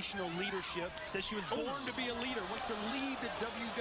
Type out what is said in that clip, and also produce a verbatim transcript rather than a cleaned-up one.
motivational leadership. Says she was born Ooh. to be a leader, wants to lead the W